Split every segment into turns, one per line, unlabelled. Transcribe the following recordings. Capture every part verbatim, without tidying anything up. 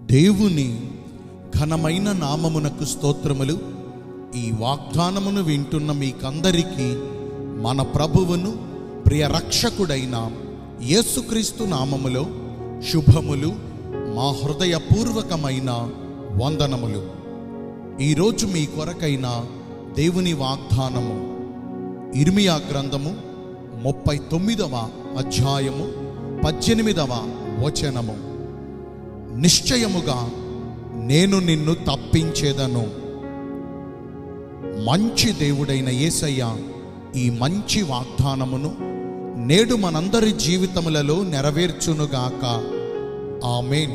దేవుని ఘనమైన నామమునకు స్తోత్రములు. ఈ వాగ్దానమును వింటున్న మీకందరికీ మన ప్రభువును ప్రియ రక్షకుడైన యేసుక్రీస్తు నామములో శుభములు, మా హృదయపూర్వకమైన వందనములు. ఈరోజు మీ కొరకైన దేవుని వాగ్దానము ఇర్మియా గ్రంథము ముప్పై తొమ్మిదవ అధ్యాయము పద్దెనిమిదవ వచనము. నిశ్చయముగా నేను నిన్ను తప్పించేదను. మంచి దేవుడైన యేసయ్య ఈ మంచి వాగ్దానమును నేడు మనందరి జీవితములలో నెరవేర్చునుగాక. ఆమేన్.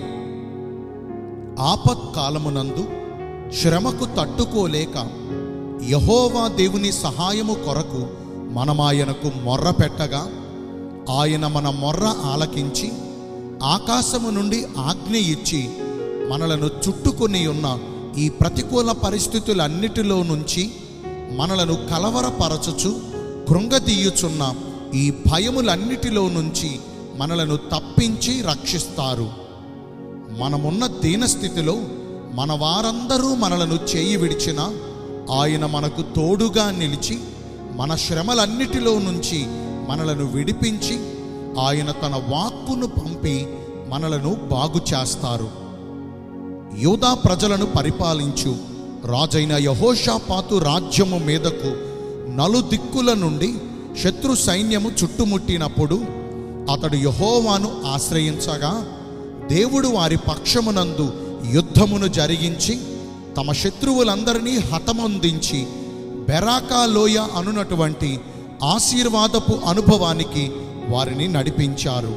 ఆపత్కాలమునందు శ్రమకు తట్టుకోలేక యెహోవా దేవుని సహాయము కొరకు మనమాయనకు మొర్ర పెట్టగా ఆయన మన మొర్ర ఆలకించి ఆకాశము నుండి ఆజ్ఞ ఇచ్చి మనలను చుట్టుకొని ఉన్న ఈ ప్రతికూల పరిస్థితులన్నిటిలో నుంచి మనలను కలవరపరచుచు కృంగదీయుచున్న ఈ భయములన్నిటిలో నుంచి మనలను తప్పించి రక్షిస్తారు. మనమున్న దీనస్థితిలో మన వారందరూ మనలను చేయి విడిచిన ఆయన మనకు తోడుగా నిలిచి మన శ్రమలన్నిటిలో నుంచి మనలను విడిపించి ఆయన తన వాక్కును పంపి మనలను బాగు చేస్తారు. యూదా ప్రజలను పరిపాలించు రాజైన యెహోషాపాతు రాజ్యము మీదకు నలుదిక్కుల నుండి శత్రు సైన్యము చుట్టుముట్టినప్పుడు అతడు యెహోవాను ఆశ్రయించగా దేవుడు వారి పక్షమునందు యుద్ధమును జరిగించి తమ శత్రువులందరినీ హతమొందించి బెరాకా లోయ అనునటువంటి ఆశీర్వాదపు అనుభవానికి వారిని నడిపించారు.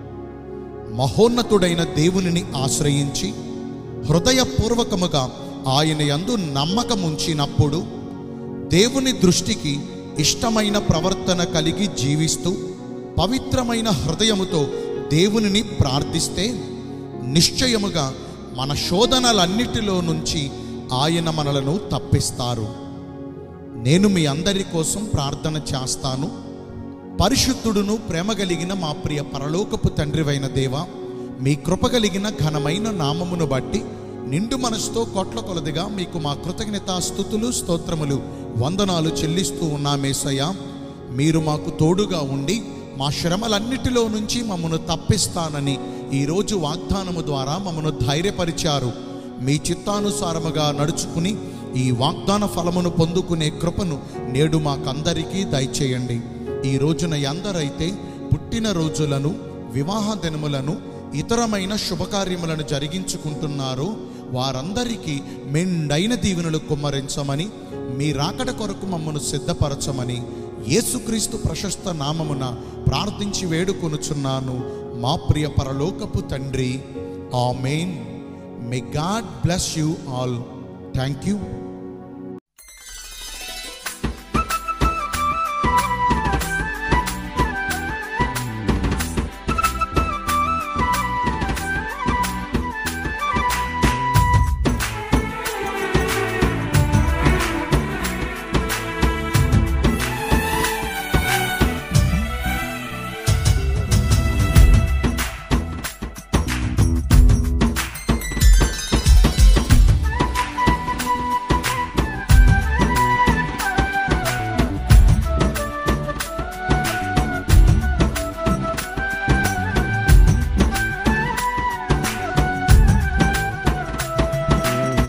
మహోన్నతుడైన దేవునిని ఆశ్రయించి హృదయపూర్వకముగా ఆయన యందు నమ్మకముంచినప్పుడు దేవుని దృష్టికి ఇష్టమైన ప్రవర్తన కలిగి జీవిస్తూ పవిత్రమైన హృదయముతో దేవునిని ప్రార్థిస్తే నిశ్చయముగా మన శోధనలన్నిటిలో నుంచి ఆయన మనలను తప్పిస్తారు. నేను మీ అందరి కోసం ప్రార్థన చేస్తాను. పరిశుద్ధుడును ప్రేమ కలిగిన మా ప్రియ పరలోకపు తండ్రివైన దేవా, మీ కృప కలిగిన ఘనమైన నామమును బట్టి నిండు మనసుతో కోట్ల కొలదిగా మీకు మా కృతజ్ఞతా స్తుతులు స్తోత్రములు వందనాలు చెల్లిస్తూ ఉన్నామేసయ్యా. మీరు మాకు తోడుగా ఉండి మా శ్రమలన్నిటిలో నుంచి మమ్మను తప్పిస్తానని ఈరోజు వాగ్దానము ద్వారా మమ్మను ధైర్యపరిచారు. మీ చిత్తానుసారముగా నడుచుకుని ఈ వాగ్దాన ఫలమును పొందుకునే కృపను నేడు మాకందరికీ దయచేయండి. ఈ రోజున ఎందరైతే పుట్టిన రోజులను, వివాహ దినములను, ఇతరమైన శుభకార్యములను జరిగించుకుంటున్నారో వారందరికీ మెండైన దీవెనలు కుమ్మరించమని, మీ రాకడ కొరకు మమ్మను సిద్ధపరచమని యేసుక్రీస్తు ప్రశస్త నామమున ప్రార్థించి వేడుకొనుచున్నాను మా ప్రియ పరలోకపు తండ్రి. ఆమేన్. May God bless you all. Thank you.